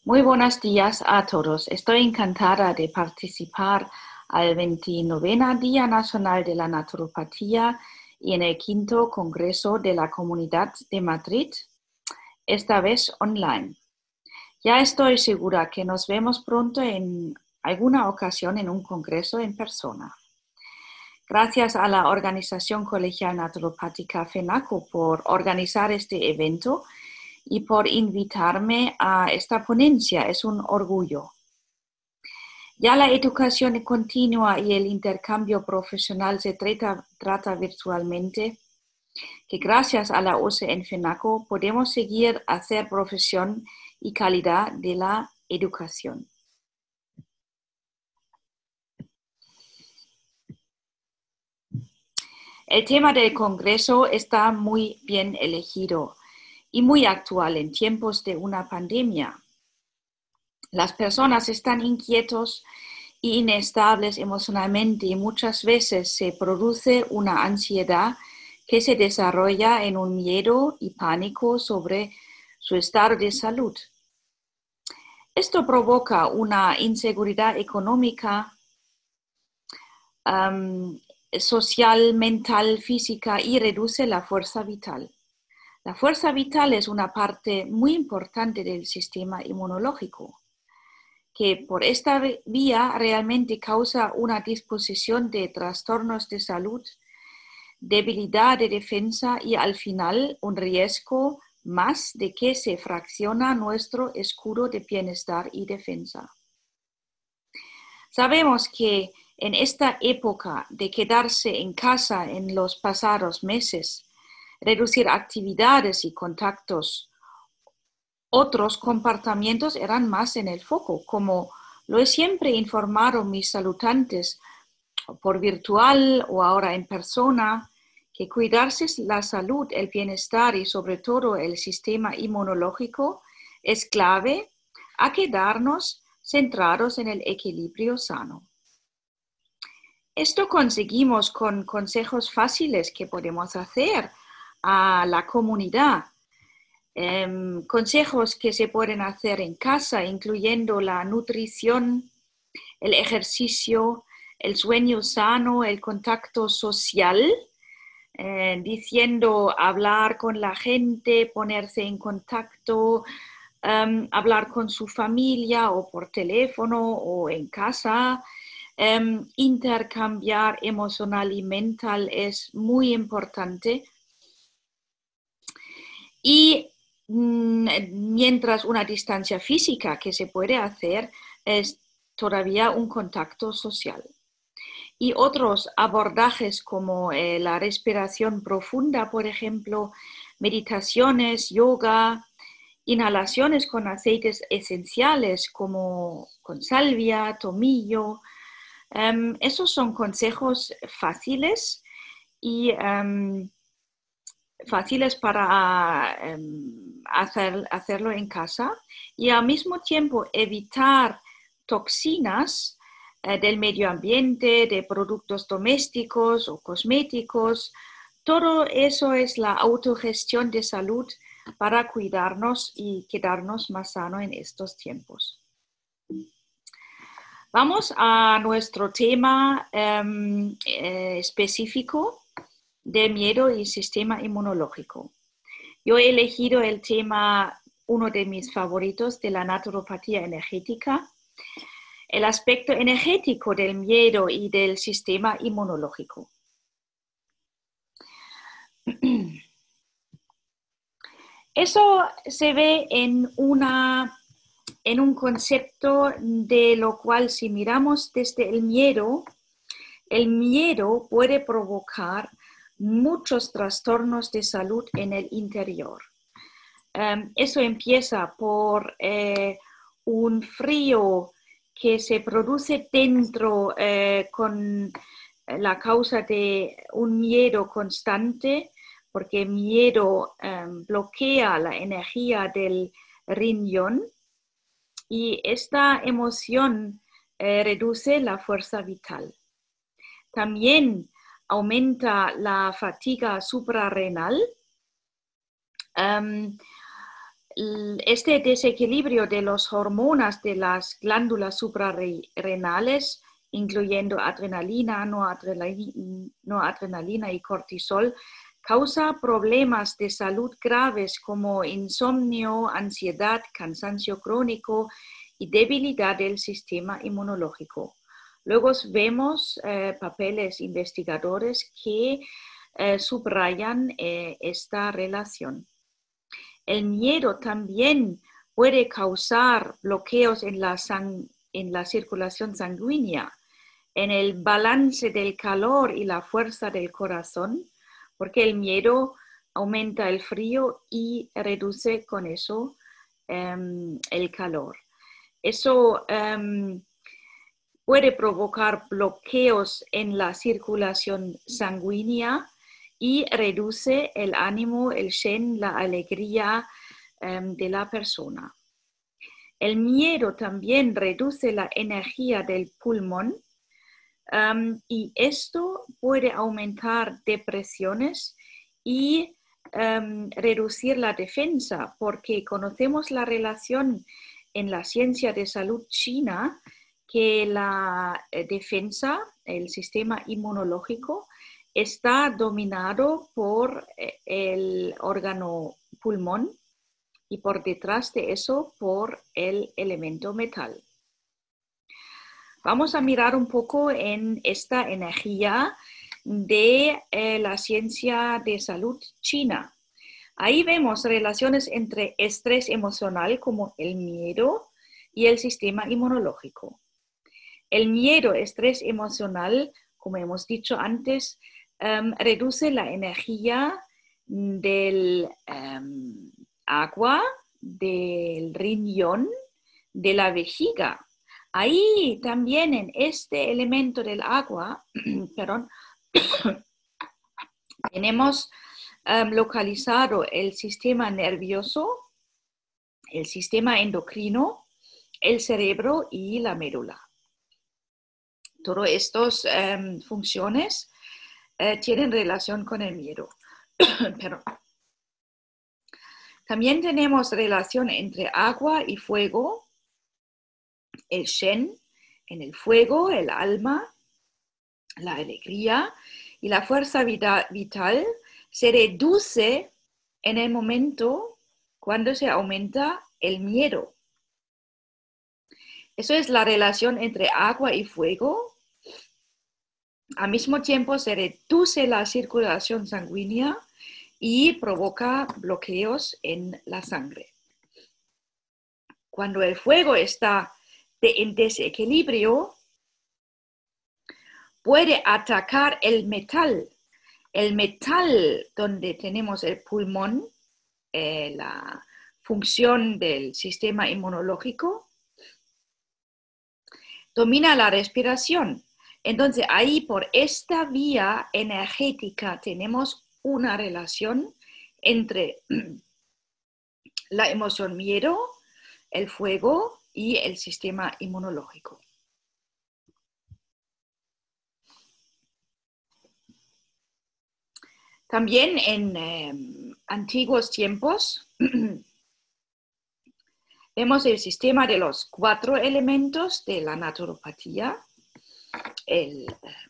Muy buenos días a todos. Estoy encantada de participar al 29 Día Nacional de la Naturopatía y en el 5º Congreso de la Comunidad de Madrid, esta vez online. Ya estoy segura que nos vemos pronto en alguna ocasión en un congreso en persona. Gracias a la Organización Colegial Naturopática FENACO por organizar este evento y por invitarme a esta ponencia. Es un orgullo. Ya la educación continua y el intercambio profesional se trata virtualmente, que gracias a la OCE en FENACO podemos seguir hacer profesión y calidad de la educación. El tema del Congreso está muy bien elegido y muy actual en tiempos de una pandemia. Las personas están inquietos y inestables emocionalmente y muchas veces se produce una ansiedad que se desarrolla en un miedo y pánico sobre su estado de salud. Esto provoca una inseguridad económica, social, mental, física y reduce la fuerza vital. La fuerza vital es una parte muy importante del sistema inmunológico, que por esta vía realmente causa una disposición de trastornos de salud, debilidad de defensa y al final un riesgo más de que se fracciona nuestro escudo de bienestar y defensa. Sabemos que en esta época de quedarse en casa en los pasados meses, reducir actividades y contactos, otros comportamientos eran más en el foco, como lo he siempre informado mis saludantes por virtual o ahora en persona, que cuidarse la salud, el bienestar y sobre todo el sistema inmunológico es clave a quedarnos centrados en el equilibrio sano. Esto conseguimos con consejos fáciles que podemos hacer a la comunidad. Consejos que se pueden hacer en casa, incluyendo la nutrición, el ejercicio, el sueño sano, el contacto social, diciendo hablar con la gente, ponerse en contacto, hablar con su familia o por teléfono o en casa. Intercambiar emocional y mental es muy importante. Y mientras una distancia física que se puede hacer es todavía un contacto social. Y otros abordajes como la respiración profunda, por ejemplo, meditaciones, yoga, inhalaciones con aceites esenciales como con salvia, tomillo. Esos son consejos fáciles y fáciles para hacerlo en casa y al mismo tiempo evitar toxinas del medio ambiente, de productos domésticos o cosméticos. Todo eso es la autogestión de salud para cuidarnos y quedarnos más sanos en estos tiempos. Vamos a nuestro tema específico de miedo y sistema inmunológico. Yo he elegido el tema, uno de mis favoritos, de la naturopatía energética, el aspecto energético del miedo y del sistema inmunológico. Eso se ve en un concepto de lo cual si miramos desde el miedo puede provocar muchos trastornos de salud en el interior. Eso empieza por un frío que se produce dentro con la causa de un miedo constante, porque miedo bloquea la energía del riñón y esta emoción reduce la fuerza vital. También aumenta la fatiga suprarrenal Este desequilibrio de las hormonas de las glándulas suprarrenales, incluyendo adrenalina, noradrenalina y cortisol, causa problemas de salud graves como insomnio, ansiedad, cansancio crónico y debilidad del sistema inmunológico. Luego vemos papeles investigadores que subrayan esta relación. El miedo también puede causar bloqueos en la circulación sanguínea, en el balance del calor y la fuerza del corazón, porque el miedo aumenta el frío y reduce con eso el calor. Eso puede provocar bloqueos en la circulación sanguínea y reduce el ánimo, el shen, la alegría de la persona. El miedo también reduce la energía del pulmón y esto puede aumentar depresiones y reducir la defensa, porque conocemos la relación en la ciencia de salud china que la defensa, el sistema inmunológico, está dominado por el órgano pulmón y por detrás de eso por el elemento metal. Vamos a mirar un poco en esta energía de la ciencia de salud china. Ahí vemos relaciones entre estrés emocional como el miedo y el sistema inmunológico. El miedo, estrés emocional, como hemos dicho antes, reduce la energía del agua, del riñón, de la vejiga. Ahí también en este elemento del agua, perdón, tenemos localizado el sistema nervioso, el sistema endocrino, el cerebro y la médula. Todas estas funciones tienen relación con el miedo. Pero también tenemos relación entre agua y fuego, el shen, en el fuego, el alma, la alegría y la fuerza vital se reduce en el momento cuando se aumenta el miedo. Eso es la relación entre agua y fuego. Al mismo tiempo se reduce la circulación sanguínea y provoca bloqueos en la sangre. Cuando el fuego está en desequilibrio, puede atacar el metal. El metal donde tenemos el pulmón, la función del sistema inmunológico, domina la respiración. Entonces, ahí por esta vía energética tenemos una relación entre la emoción miedo, el fuego y el sistema inmunológico. También en antiguos tiempos vemos el sistema de los 4 elementos de la naturopatía: el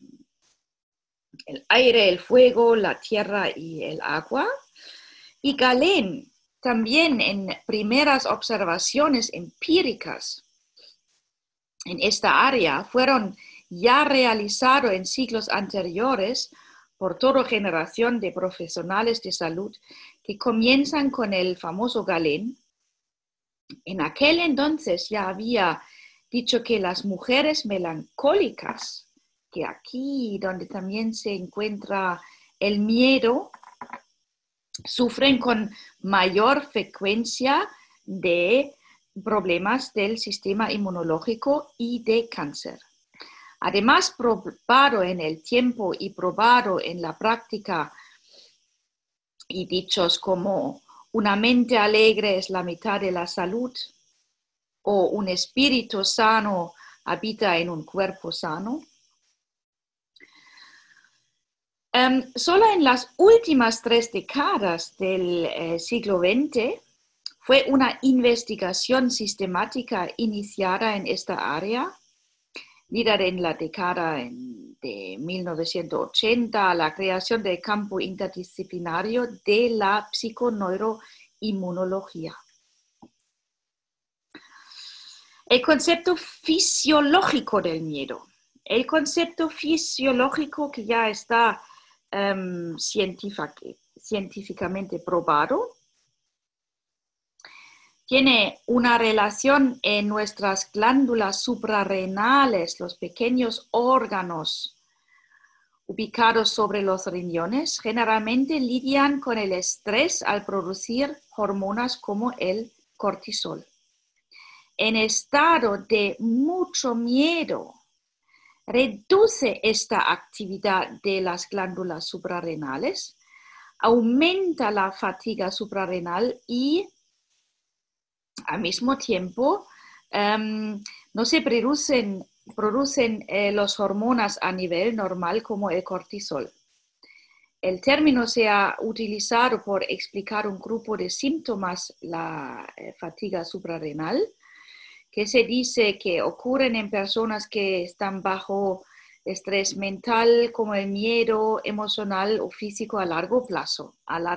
aire, el fuego, la tierra y el agua. Y Galen también en primeras observaciones empíricas en esta área fueron ya realizadas en siglos anteriores por toda generación de profesionales de salud que comienzan con el famoso Galen. En aquel entonces ya había dicho que las mujeres melancólicas, que aquí donde también se encuentra el miedo, sufren con mayor frecuencia de problemas del sistema inmunológico y de cáncer. Además, probado en el tiempo y probado en la práctica, y dichos como una mente alegre es la mitad de la salud, o un espíritu sano habita en un cuerpo sano. Solo en las últimas 3 décadas del siglo XX Fue una investigación sistemática iniciada en esta área, líder en la década de 1980, la creación del campo interdisciplinario de la psiconeuroinmunología. El concepto fisiológico del miedo. El concepto fisiológico que ya está científicamente probado tiene una relación en nuestras glándulas suprarrenales, los pequeños órganos ubicados sobre los riñones, generalmente lidian con el estrés al producir hormonas como el cortisol. En estado de mucho miedo, reduce esta actividad de las glándulas suprarrenales, aumenta la fatiga suprarrenal y al mismo tiempo no se producen las hormonas a nivel normal como el cortisol. El término se ha utilizado por explicar un grupo de síntomas, la fatiga suprarrenal, que se dice que ocurren en personas que están bajo estrés mental, como el miedo emocional o físico a largo plazo.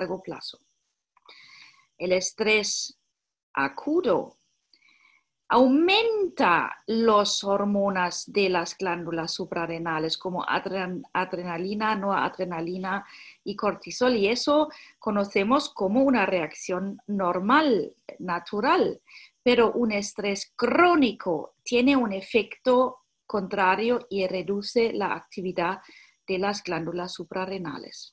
El estrés agudo aumenta las hormonas de las glándulas suprarrenales como adrenalina, noradrenalina y cortisol, y eso conocemos como una reacción normal, natural, pero un estrés crónico tiene un efecto contrario y reduce la actividad de las glándulas suprarrenales.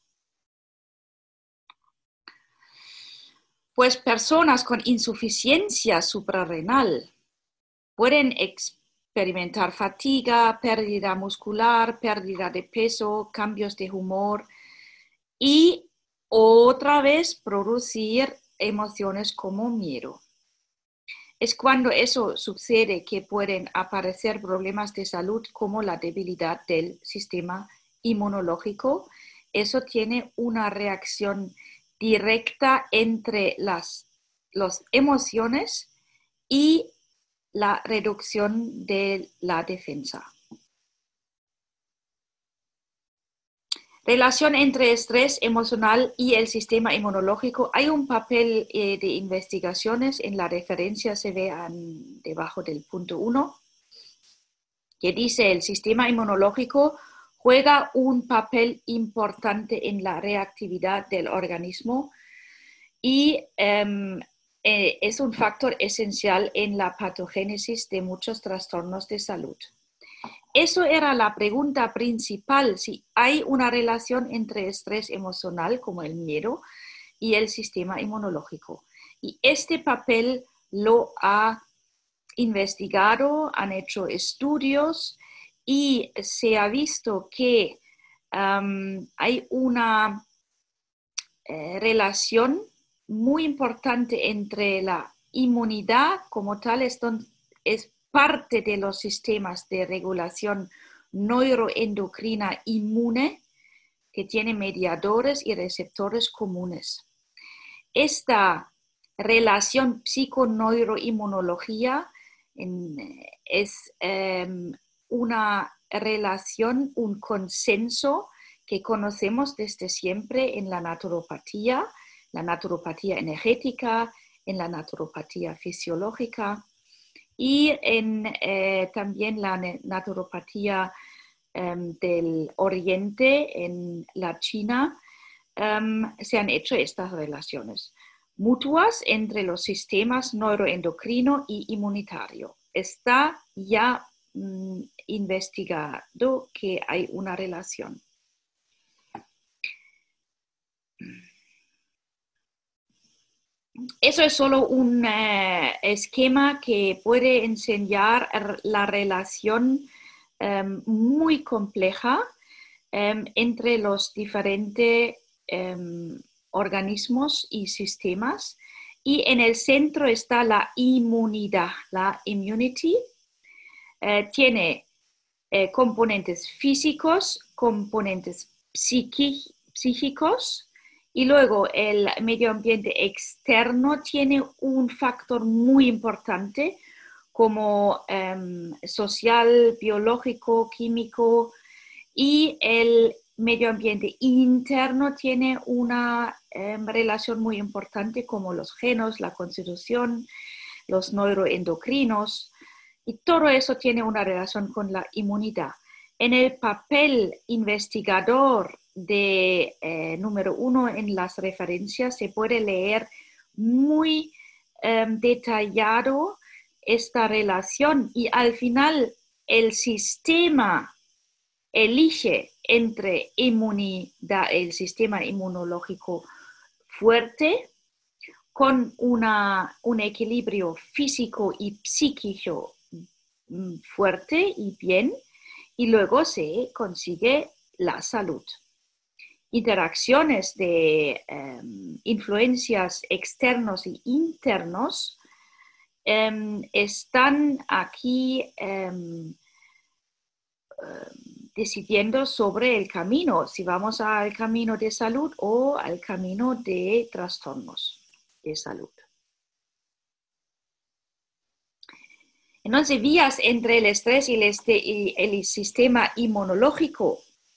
Pues personas con insuficiencia suprarrenal pueden experimentar fatiga, pérdida muscular, pérdida de peso, cambios de humor y otra vez producir emociones como miedo. Es cuando eso sucede que pueden aparecer problemas de salud como la debilidad del sistema inmunológico. Eso tiene una reacción directa entre las emociones y la reducción de la defensa. Relación entre estrés emocional y el sistema inmunológico. Hay un papel de investigaciones, en la referencia se ve debajo del punto 1, que dice el sistema inmunológico juega un papel importante en la reactividad del organismo y es un factor esencial en la patogénesis de muchos trastornos de salud. Eso era la pregunta principal, si hay una relación entre estrés emocional, como el miedo, y el sistema inmunológico. Y este papel lo ha investigado, han hecho estudios y se ha visto que hay una relación muy importante entre la inmunidad como tal, es parte de los sistemas de regulación neuroendocrina inmune que tiene mediadores y receptores comunes. Esta relación psiconeuroinmunología es una relación, un consenso que conocemos desde siempre en la naturopatía energética, en la naturopatía fisiológica y también la naturopatía del Oriente, en la China, se han hecho estas relaciones mutuas entre los sistemas neuroendocrino y inmunitario. Está ya investigado que hay una relación. Eso es solo un esquema que puede enseñar la relación muy compleja entre los diferentes organismos y sistemas. Y en el centro está la inmunidad, la immunity. Tiene componentes físicos, componentes psíquicos Y luego el medio ambiente externo tiene un factor muy importante como social, biológico, químico, y el medio ambiente interno tiene una relación muy importante como los genes, la constitución, los neuroendocrinos, y todo eso tiene una relación con la inmunidad. En el papel investigador de número 1 en las referencias se puede leer muy detallado esta relación y al final el sistema elige entre inmunidad, el sistema inmunológico fuerte con un equilibrio físico y psíquico fuerte y bien, y luego se consigue la salud. Interacciones de influencias externos y internos están aquí decidiendo sobre el camino, si vamos al camino de salud o al camino de trastornos de salud. Entonces, vías entre el estrés y el sistema inmunológico.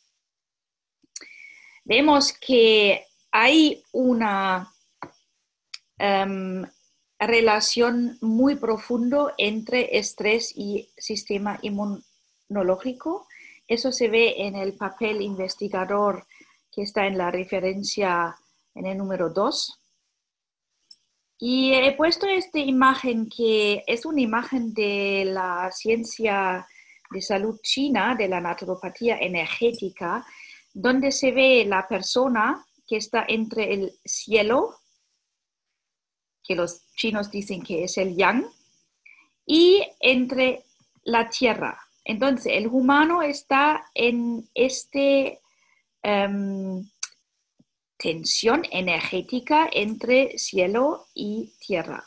Vemos que hay una relación muy profunda entre estrés y sistema inmunológico. Eso se ve en el papel investigador que está en la referencia en el número 2. Y he puesto esta imagen que es una imagen de la ciencia de salud china, de la naturopatía energética, donde se ve la persona que está entre el cielo, que los chinos dicen que es el yang, y entre la tierra. Entonces, el humano está en esta tensión energética entre cielo y tierra.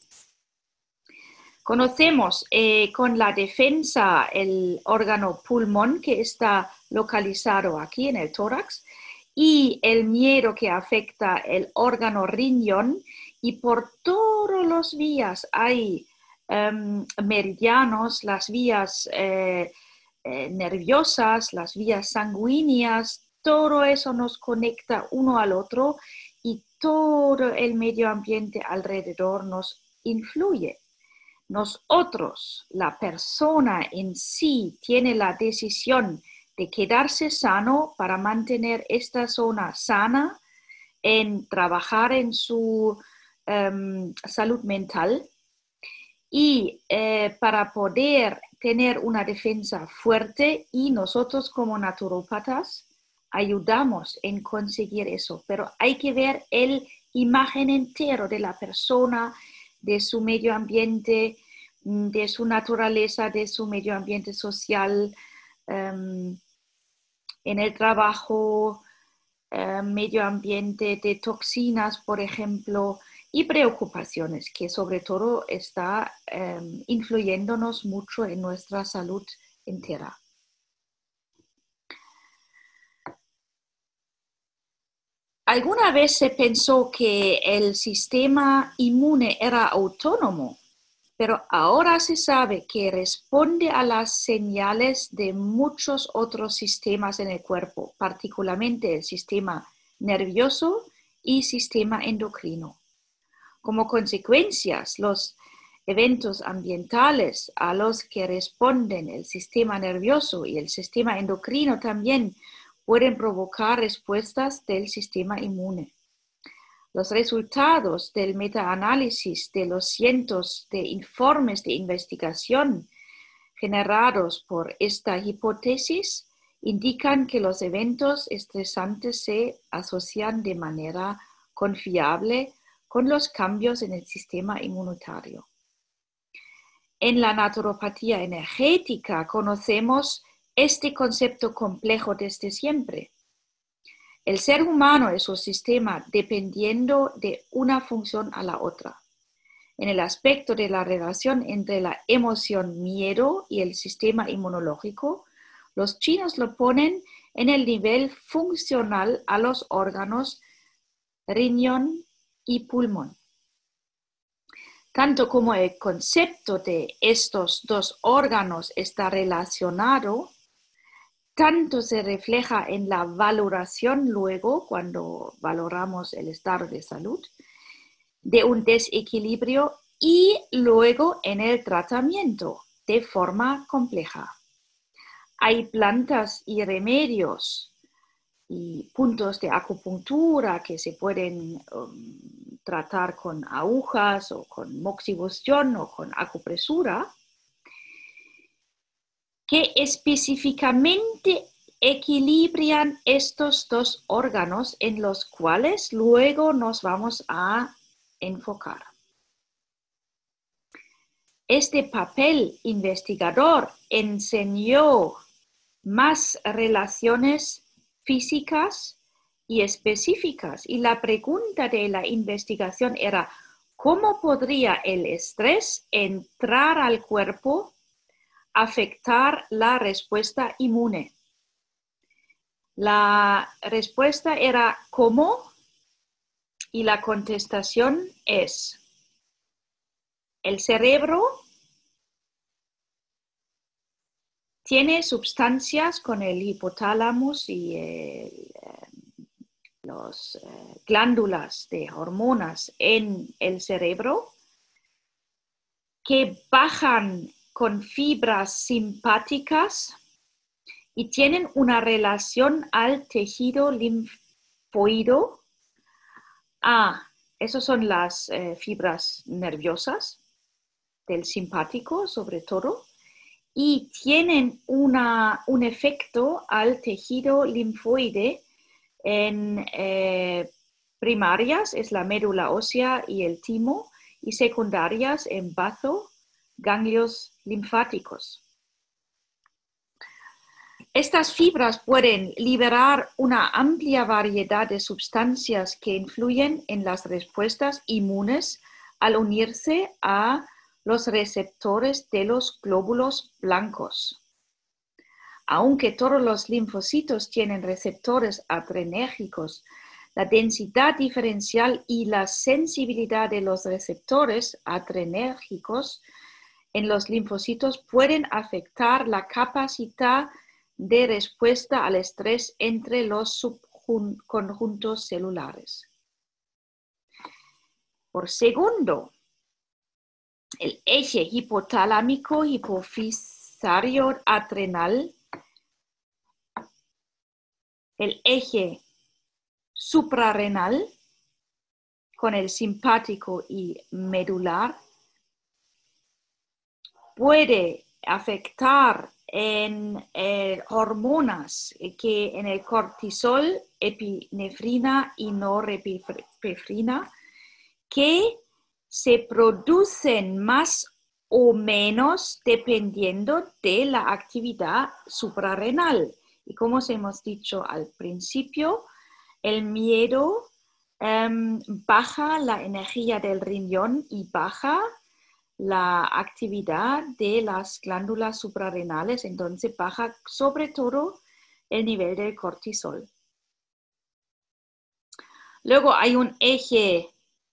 Conocemos con la defensa el órgano pulmón que está localizado aquí en el tórax y el miedo que afecta el órgano riñón, y por todas las vías hay meridianos, las vías nerviosas, las vías sanguíneas, todo eso nos conecta uno al otro y todo el medio ambiente alrededor nos influye. Nosotros, la persona en sí, tiene la decisión de quedarse sano para mantener esta zona sana, en trabajar en su salud mental y para poder tener una defensa fuerte, y nosotros como naturópatas ayudamos en conseguir eso, pero hay que ver el imagen entero de la persona, de su medio ambiente, de su naturaleza, de su medio ambiente social, en el trabajo, medio ambiente de toxinas, por ejemplo, y preocupaciones que sobre todo está influyéndonos mucho en nuestra salud entera. ¿Alguna vez se pensó que el sistema inmune era autónomo? Pero ahora se sabe que responde a las señales de muchos otros sistemas en el cuerpo, particularmente el sistema nervioso y sistema endocrino. Como consecuencias, los eventos ambientales a los que responden el sistema nervioso y el sistema endocrino también pueden provocar respuestas del sistema inmune. Los resultados del metaanálisis de los cientos de informes de investigación generados por esta hipótesis indican que los eventos estresantes se asocian de manera confiable con los cambios en el sistema inmunitario. En la naturopatía energética conocemos este concepto complejo desde siempre. El ser humano es un sistema dependiendo de una función a la otra. En el aspecto de la relación entre la emoción miedo y el sistema inmunológico, los chinos lo ponen en el nivel funcional a los órganos riñón y pulmón. Tanto como el concepto de estos dos órganos está relacionado, tanto se refleja en la valoración luego, cuando valoramos el estado de salud, de un desequilibrio y luego en el tratamiento de forma compleja. Hay plantas y remedios y puntos de acupuntura que se pueden tratar con agujas o con moxibustión o con acupresura, que específicamente equilibran estos dos órganos en los cuales luego nos vamos a enfocar. Este papel investigador enseñó más relaciones físicas y específicas, y la pregunta de la investigación era: ¿cómo podría el estrés entrar al cuerpo, afectar la respuesta inmune? La respuesta era ¿cómo? Y la contestación es: el cerebro tiene sustancias con el hipotálamo y las glándulas de hormonas en el cerebro que bajan con fibras simpáticas y tienen una relación al tejido linfoide. Esas son las fibras nerviosas del simpático sobre todo, y tienen un efecto al tejido linfoide en primarias, es la médula ósea y el timo, y secundarias en bazo, ganglios linfáticos. Estas fibras pueden liberar una amplia variedad de sustancias que influyen en las respuestas inmunes al unirse a los receptores de los glóbulos blancos. Aunque todos los linfocitos tienen receptores adrenérgicos, la densidad diferencial y la sensibilidad de los receptores adrenérgicos en los linfocitos pueden afectar la capacidad de respuesta al estrés entre los subconjuntos celulares. Por segundo, el eje hipotalámico hipofisario adrenal, el eje suprarrenal con el simpático y medular, puede afectar en hormonas que en el cortisol, epinefrina y norepinefrina, que se producen más o menos dependiendo de la actividad suprarrenal. Y como hemos dicho al principio, el miedo baja la energía del riñón y baja la actividad de las glándulas suprarrenales, entonces baja sobre todo el nivel del cortisol. Luego hay un eje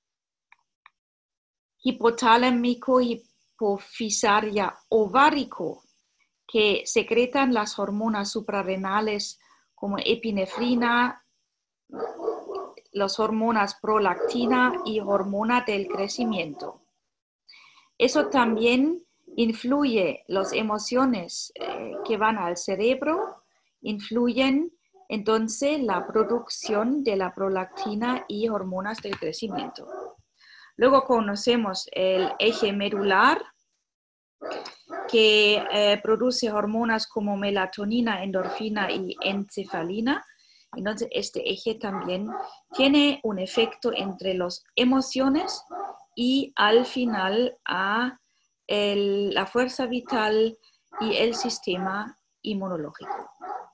hipotalámico hipofisaria ovárico que secretan las hormonas suprarrenales como epinefrina, las hormonas prolactina y hormona del crecimiento. Eso también influye las emociones que van al cerebro, influyen entonces la producción de la prolactina y hormonas del crecimiento. Luego conocemos el eje medular, que produce hormonas como melatonina, endorfina y encefalina. Entonces, este eje también tiene un efecto entre las emociones y al final a la fuerza vital y el sistema inmunológico.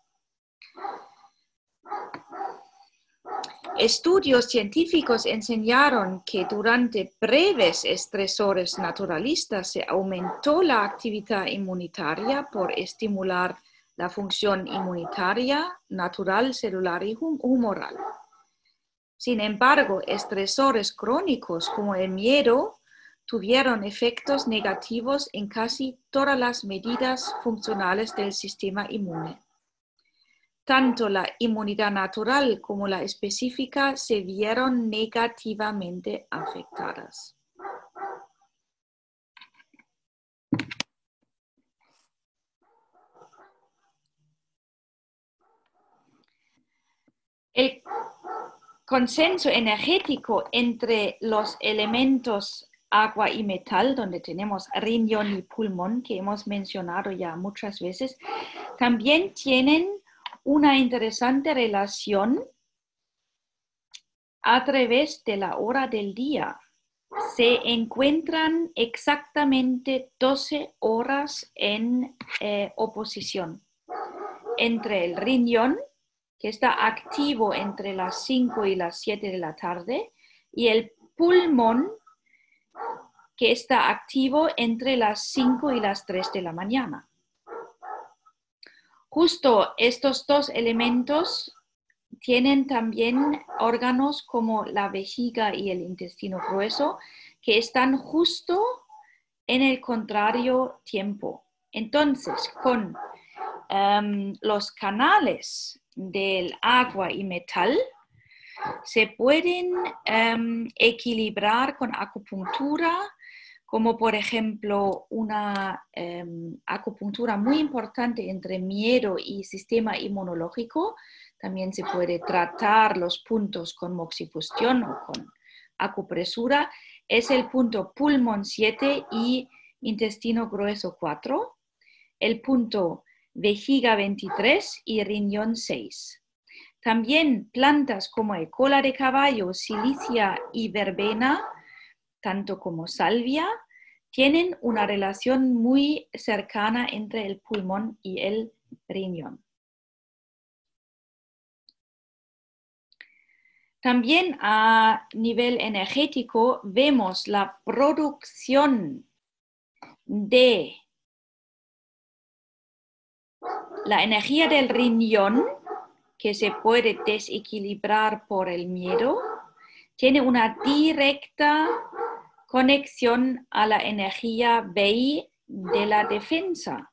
Estudios científicos enseñaron que durante breves estresores naturalistas se aumentó la actividad inmunitaria por estimular la función inmunitaria natural, celular y humoral. Sin embargo, estresores crónicos como el miedo tuvieron efectos negativos en casi todas las medidas funcionales del sistema inmune. Tanto la inmunidad natural como la específica se vieron negativamente afectadas. El consenso energético entre los elementos agua y metal, donde tenemos riñón y pulmón, que hemos mencionado ya muchas veces, también tienen una interesante relación a través de la hora del día. Se encuentran exactamente 12 horas en oposición entre el riñón, que está activo entre las 5 y las 7 de la tarde, y el pulmón, que está activo entre las 5 y las 3 de la mañana. Justo estos dos elementos tienen también órganos como la vejiga y el intestino grueso, que están justo en el contrario tiempo. Entonces, con los canales del agua y metal se pueden equilibrar con acupuntura, como por ejemplo una acupuntura muy importante entre miedo y sistema inmunológico. También se puede tratar los puntos con moxibustión o con acupresura. Es el punto pulmón 7 y intestino grueso 4. El punto vejiga 23 y riñón 6. También plantas como el cola de caballo, silicia y verbena, tanto como salvia, tienen una relación muy cercana entre el pulmón y el riñón. También a nivel energético vemos la producción de la energía del riñón, que se puede desequilibrar por el miedo, tiene una directa conexión a la energía Wei de la defensa.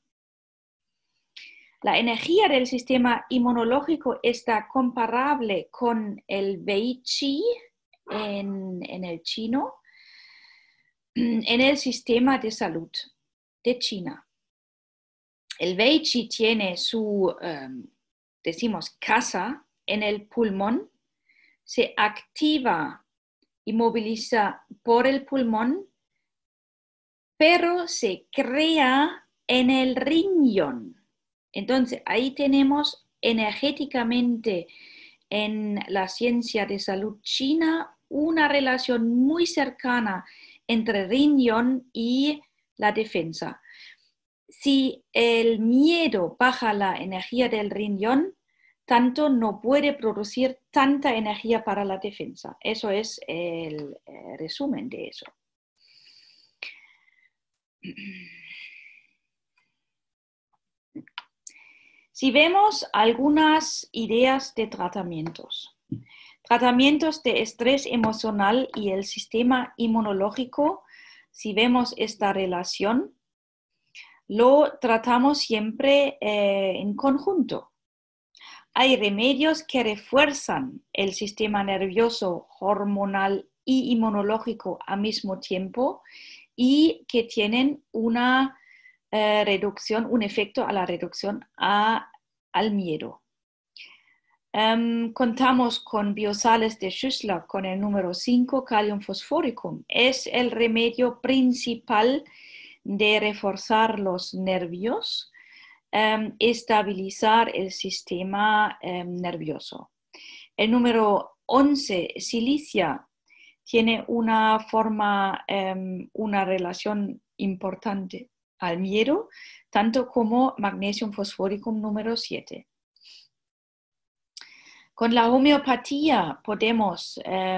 La energía del sistema inmunológico está comparable con el Wei Qi en el chino, en el sistema de salud de China. El Wei Qi tiene su, decimos, casa en el pulmón, se activa y moviliza por el pulmón, pero se crea en el riñón. Entonces, ahí tenemos energéticamente en la ciencia de salud china una relación muy cercana entre riñón y la defensa. Si el miedo baja la energía del riñón, tanto no puede producir tanta energía para la defensa. Eso es el resumen de eso. Si vemos algunas ideas de tratamientos de estrés emocional y el sistema inmunológico, si vemos esta relación, lo tratamos siempre en conjunto. Hay remedios que refuerzan el sistema nervioso, hormonal y inmunológico al mismo tiempo y que tienen una reducción, un efecto a la reducción al miedo. Contamos con biosales de Schüssler con el número 5, Kalium Phosphoricum. Es el remedio principal de reforzar los nervios, estabilizar el sistema nervioso. El número 11, silicia, tiene una forma, una relación importante al miedo, tanto como magnesium fosforicum número 7. Con la homeopatía podemos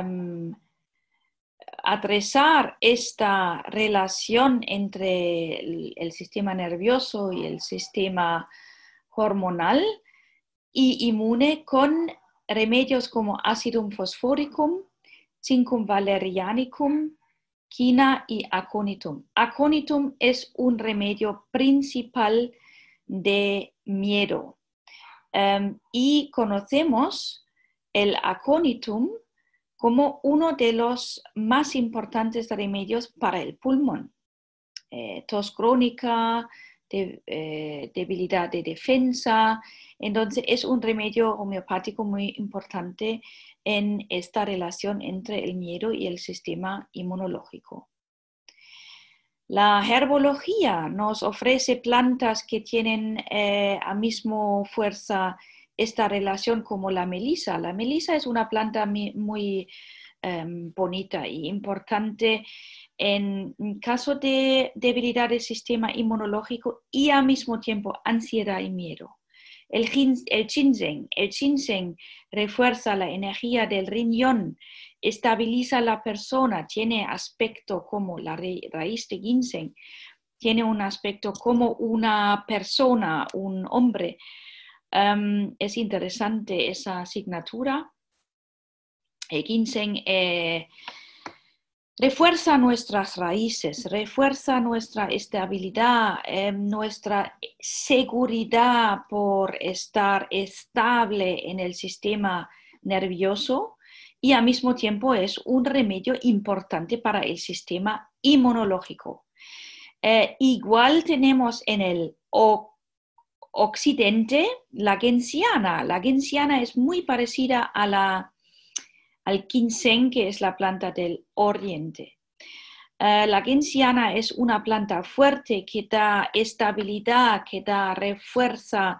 adresar esta relación entre el sistema nervioso y el sistema hormonal y inmune con remedios como Acidum phosphoricum, Zincum valerianicum, quina y aconitum. Aconitum es un remedio principal de miedo. Y conocemos el aconitum como uno de los más importantes remedios para el pulmón. Tos crónica, debilidad de defensa. Entonces es un remedio homeopático muy importante en esta relación entre el miedo y el sistema inmunológico. La herbología nos ofrece plantas que tienen a mismo fuerza esta relación como la melisa. La melisa es una planta muy bonita y importante en caso de debilidad del sistema inmunológico y al mismo tiempo ansiedad y miedo. El ginseng refuerza la energía del riñón, estabiliza la persona, tiene aspecto como la raíz de ginseng, tiene un aspecto como una persona, un hombre. Es interesante esa asignatura. El ginseng refuerza nuestras raíces, refuerza nuestra estabilidad, nuestra seguridad por estar estable en el sistema nervioso y al mismo tiempo es un remedio importante para el sistema inmunológico. Igual tenemos en el occidente la genciana. La genciana es muy parecida a al ginseng, que es la planta del oriente. La genciana es una planta fuerte que da estabilidad, que da refuerza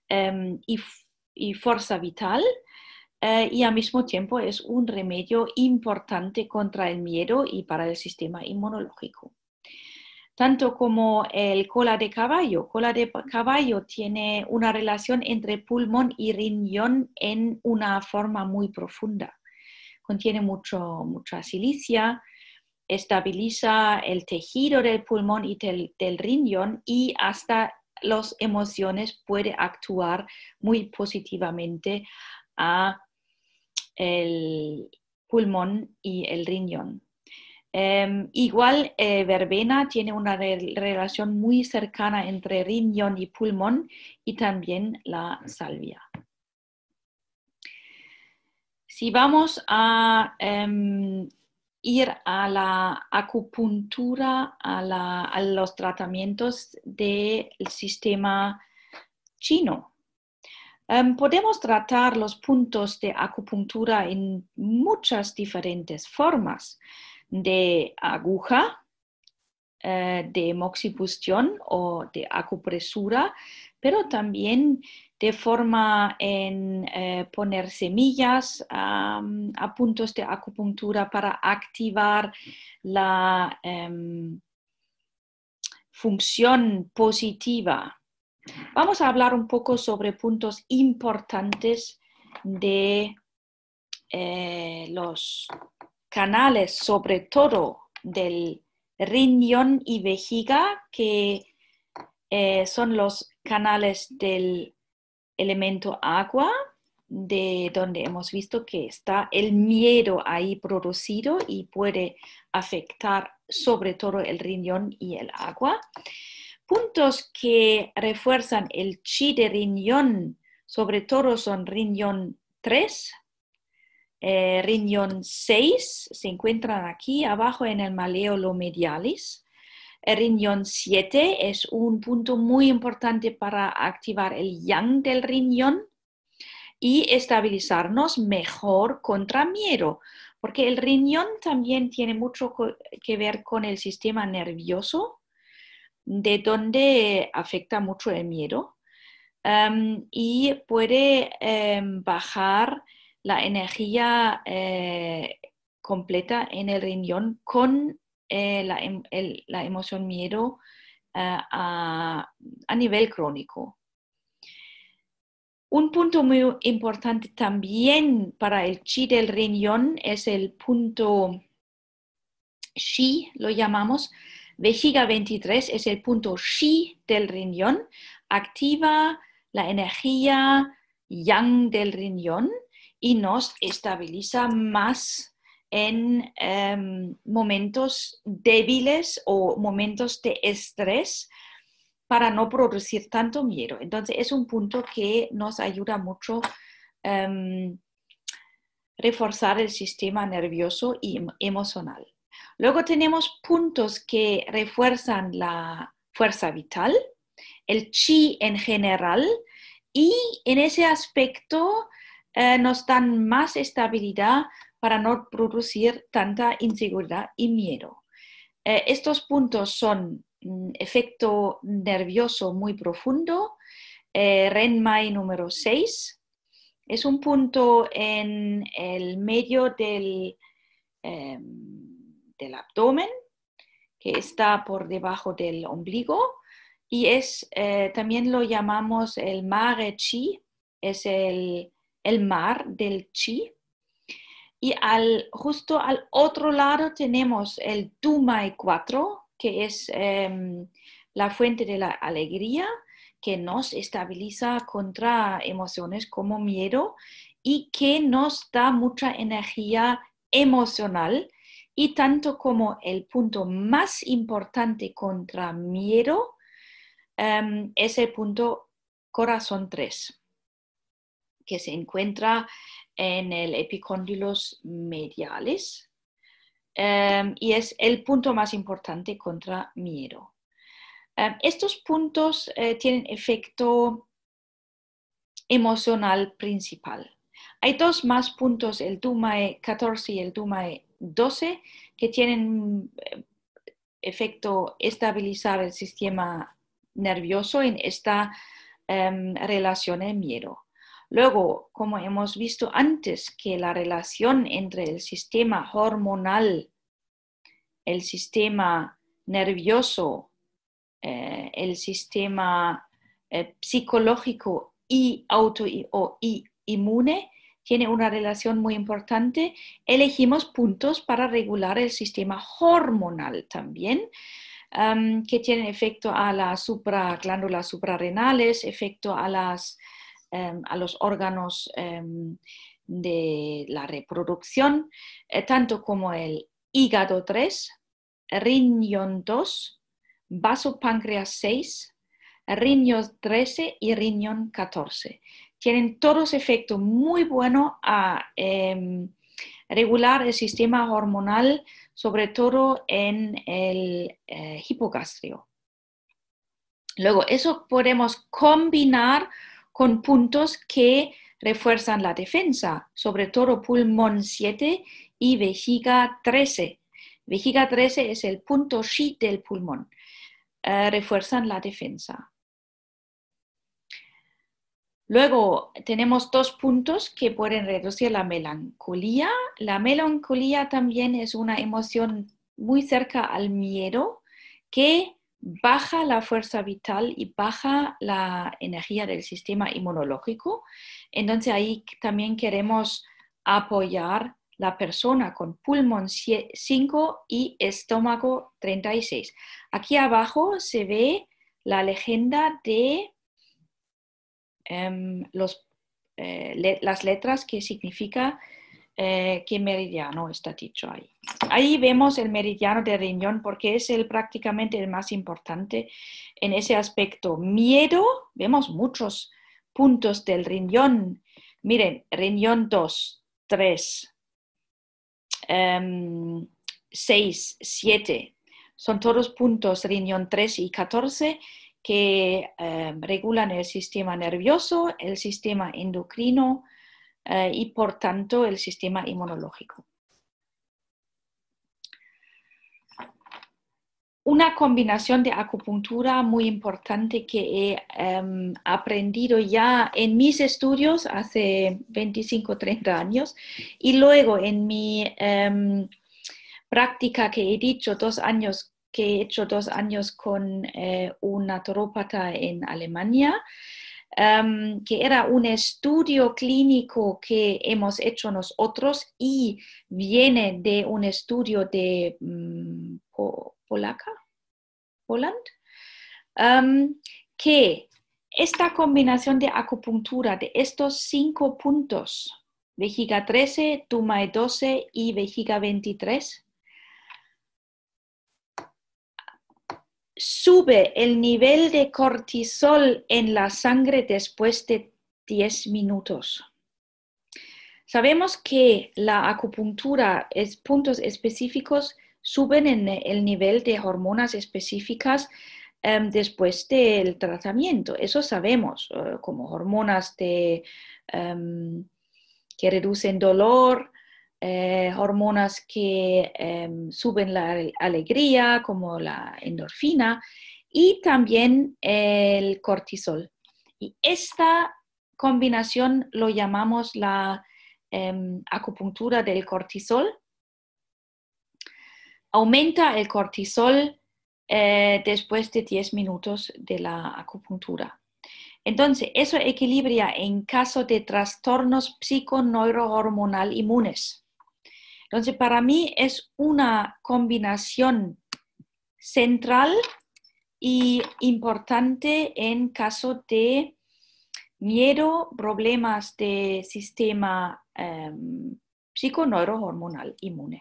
y fuerza vital, y al mismo tiempo es un remedio importante contra el miedo y para el sistema inmunológico. Tanto como el cola de caballo. Cola de caballo tiene una relación entre pulmón y riñón en una forma muy profunda. Contiene mucha silicia, estabiliza el tejido del pulmón y del riñón y hasta las emociones puede actuar muy positivamente a el pulmón y el riñón. Igual verbena tiene una relación muy cercana entre riñón y pulmón y también la salvia. Si vamos a ir a la acupuntura, a los tratamientos del sistema chino, podemos tratar los puntos de acupuntura en muchas diferentes formas, de aguja, de moxibustión o de acupresura, pero también de forma en poner semillas a puntos de acupuntura para activar la función positiva. Vamos a hablar un poco sobre puntos importantes de los canales, sobre todo del riñón y vejiga, que son los canales del elemento agua, de donde hemos visto que está el miedo ahí producido y puede afectar sobre todo el riñón y el agua. Puntos que refuerzan el chi de riñón, sobre todo son riñón 3, riñón 6, se encuentran aquí abajo en el maleolo medialis. El riñón 7 es un punto muy importante para activar el yang del riñón y estabilizarnos mejor contra miedo, porque el riñón también tiene mucho que ver con el sistema nervioso, de donde afecta mucho el miedo, y puede bajar la energía completa en el riñón con la emoción miedo a nivel crónico. Un punto muy importante también para el chi del riñón es el punto Shi, lo llamamos. Vejiga 23 es el punto Shi del riñón. Activa la energía yang del riñón y nos estabiliza más en momentos débiles o momentos de estrés para no producir tanto miedo. Entonces es un punto que nos ayuda mucho reforzar el sistema nervioso y emocional. Luego tenemos puntos que refuerzan la fuerza vital, el chi en general, y en ese aspecto nos dan más estabilidad para no producir tanta inseguridad y miedo. Estos puntos son efecto nervioso muy profundo, Renmai número 6. Es un punto en el medio del abdomen que está por debajo del ombligo y también lo llamamos el mare chi, es el mar del chi. Y justo al otro lado tenemos el Tumai 4, que es la fuente de la alegría, que nos estabiliza contra emociones como miedo y que nos da mucha energía emocional. Y tanto como el punto más importante contra miedo es el punto corazón 3, que se encuentra en el epicóndilos mediales y es el punto más importante contra miedo. Estos puntos tienen efecto emocional principal. Hay dos más puntos, el Tumai 14 y el Tumai 12, que tienen efecto estabilizar el sistema nervioso en esta relación de miedo. Luego, como hemos visto antes, que la relación entre el sistema hormonal, el sistema nervioso, el sistema psicológico y inmune tiene una relación muy importante. Elegimos puntos para regular el sistema hormonal también, que tienen efecto a las glándulas suprarrenales, efecto a los órganos de la reproducción, tanto como el hígado 3, riñón 2, vaso páncreas 6, riñón 13 y riñón 14. Tienen todos efecto muy bueno a regular el sistema hormonal, sobre todo en el hipogastrio. Luego, eso podemos combinar con puntos que refuerzan la defensa, sobre todo pulmón 7 y vejiga 13. Vejiga 13 es el punto Shi del pulmón. Refuerzan la defensa. Luego tenemos dos puntos que pueden reducir la melancolía. La melancolía también es una emoción muy cerca al miedo que baja la fuerza vital y baja la energía del sistema inmunológico. Entonces ahí también queremos apoyar la persona con pulmón 5 y estómago 36. Aquí abajo se ve la leyenda de las letras que significa qué meridiano está dicho ahí. Ahí vemos el meridiano del riñón porque es prácticamente el más importante en ese aspecto. Miedo, vemos muchos puntos del riñón. Miren, riñón 2, 3, 6, 7. Son todos puntos, riñón 3 y 14, que regulan el sistema nervioso, el sistema endocrino y por tanto el sistema inmunológico. Una combinación de acupuntura muy importante que he aprendido ya en mis estudios hace 25, 30 años y luego en mi práctica que he dicho 2 años, que he hecho 2 años con un naturópata en Alemania, que era un estudio clínico que hemos hecho nosotros y viene de un estudio de Poland, que esta combinación de acupuntura de estos 5 puntos vejiga 13, Tumai 12 y vejiga 23. Sube el nivel de cortisol en la sangre después de 10 minutos. Sabemos que la acupuntura, puntos específicos, suben en el nivel de hormonas específicas después del tratamiento. Eso sabemos, como hormonas que reducen dolor, hormonas que suben la alegría, como la endorfina, y también el cortisol. Y esta combinación lo llamamos la acupuntura del cortisol. Aumenta el cortisol después de 10 minutos de la acupuntura. Entonces, eso equilibra en caso de trastornos psiconeurohormonal inmunes. Entonces, para mí es una combinación central y importante en caso de miedo, problemas de sistema psiconeurohormonal inmune.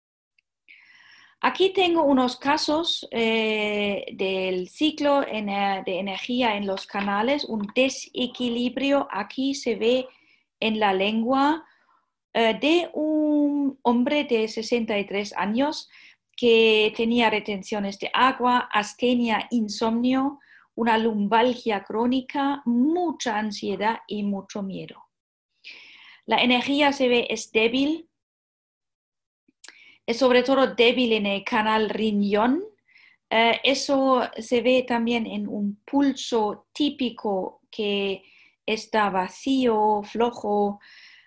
Aquí tengo unos casos del ciclo de energía en los canales, un desequilibrio. Aquí se ve en la lengua de un hombre de 63 años que tenía retenciones de agua, astenia, insomnio, una lumbalgia crónica, mucha ansiedad y mucho miedo. La energía se ve es débil, es sobre todo débil en el canal riñón. Eso se ve también en un pulso típico que está vacío, flojo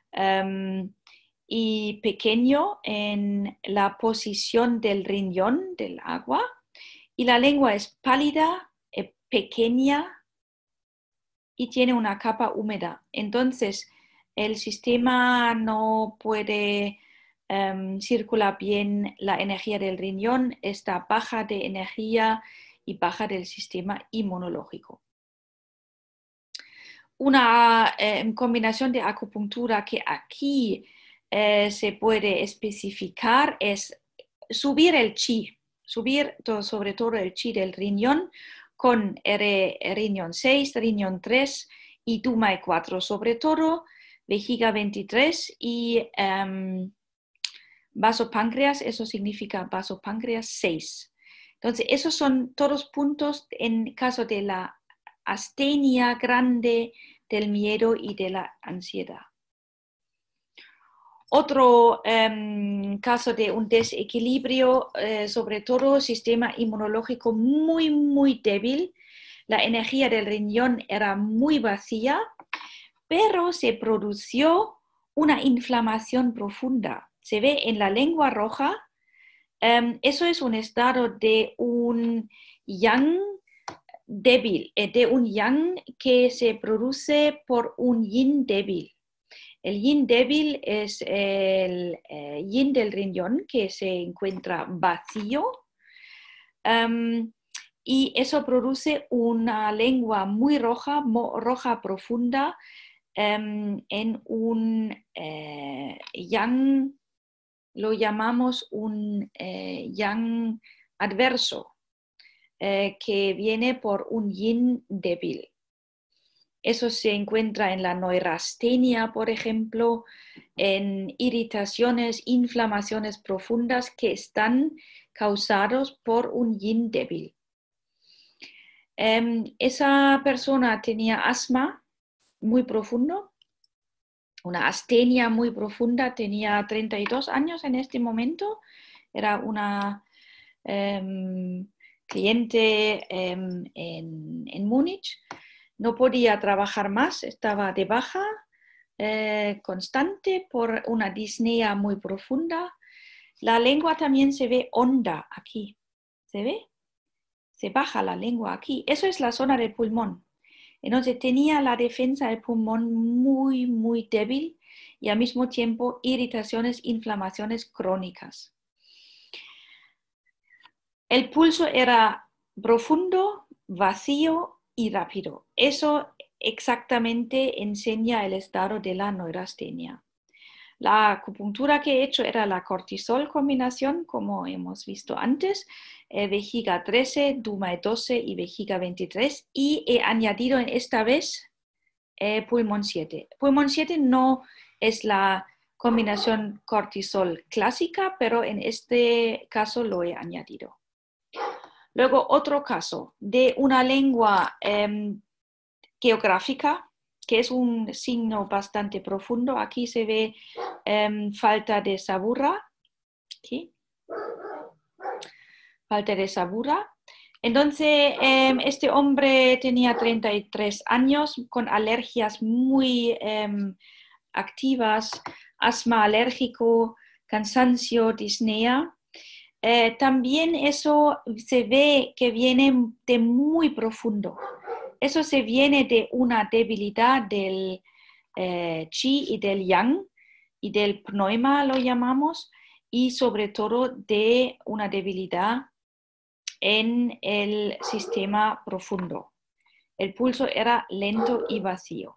y pequeño en la posición del riñón del agua. Y la lengua es pálida, pequeña y tiene una capa húmeda. Entonces, el sistema no puede circular bien la energía del riñón, está baja de energía y baja del sistema inmunológico. Una combinación de acupuntura que aquí se puede especificar es subir el chi, subir sobre todo el chi del riñón con riñón 6, riñón 3 y Tumai 4, sobre todo vejiga 23 y vasopáncreas, eso significa vasopáncreas 6. Entonces, esos son todos puntos en caso de la astenia grande, del miedo y de la ansiedad. Otro caso de un desequilibrio, sobre todo sistema inmunológico muy, muy débil. La energía del riñón era muy vacía, pero se produjo una inflamación profunda. Se ve en la lengua roja. Eso es un estado de un yang débil, de un yang que se produce por un yin débil. El yin débil es el yin del riñón que se encuentra vacío y eso produce una lengua muy roja, roja profunda en un yang, lo llamamos un yang adverso. Que viene por un yin débil. Eso se encuentra en la neurastenia, por ejemplo, en irritaciones, inflamaciones profundas que están causados por un yin débil. Esa persona tenía asma muy profundo, una astenia muy profunda, tenía 32 años en este momento, era una cliente en Múnich, no podía trabajar más, estaba de baja constante por una disnea muy profunda. La lengua también se ve honda aquí, ¿se ve? Se baja la lengua aquí, eso es la zona del pulmón. Entonces tenía la defensa del pulmón muy, muy débil y al mismo tiempo irritaciones, inflamaciones crónicas. El pulso era profundo, vacío y rápido. Eso exactamente enseña el estado de la neurastenia. La acupuntura que he hecho era la cortisol combinación, como hemos visto antes, vejiga 13, Duma 12 y vejiga 23. Y he añadido en esta vez pulmón 7. Pulmón 7 no es la combinación cortisol clásica, pero en este caso lo he añadido. Luego, otro caso de una lengua geográfica, que es un signo bastante profundo. Aquí se ve falta de sabura. ¿Sí? Falta de sabura. Entonces, este hombre tenía 33 años con alergias muy activas, asma alérgico, cansancio, disnea. También eso se ve que viene de muy profundo. Eso se viene de una debilidad del chi y del yang y del pneuma lo llamamos, y sobre todo de una debilidad en el sistema profundo. El pulso era lento y vacío.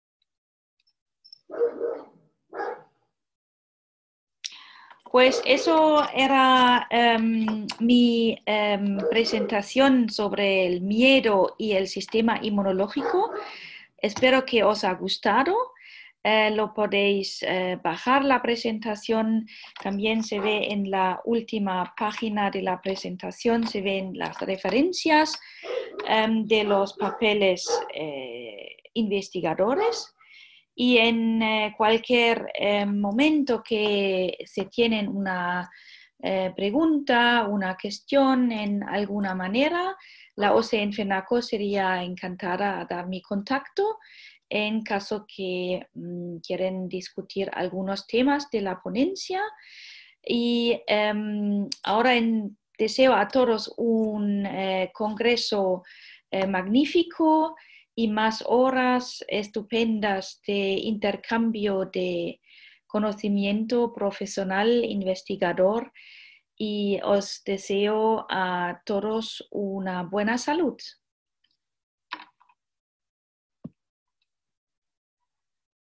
Pues eso era mi presentación sobre el miedo y el sistema inmunológico. Espero que os haya gustado. Lo podéis bajar la presentación. También se ve en la última página de la presentación, se ven las referencias de los papeles investigadores. Y en cualquier momento que se tienen una pregunta, una cuestión en alguna manera, la OCN FENACO sería encantada de dar mi contacto en caso que quieren discutir algunos temas de la ponencia. Y ahora deseo a todos un congreso magnífico y más horas estupendas de intercambio de conocimiento profesional, investigador, y os deseo a todos una buena salud.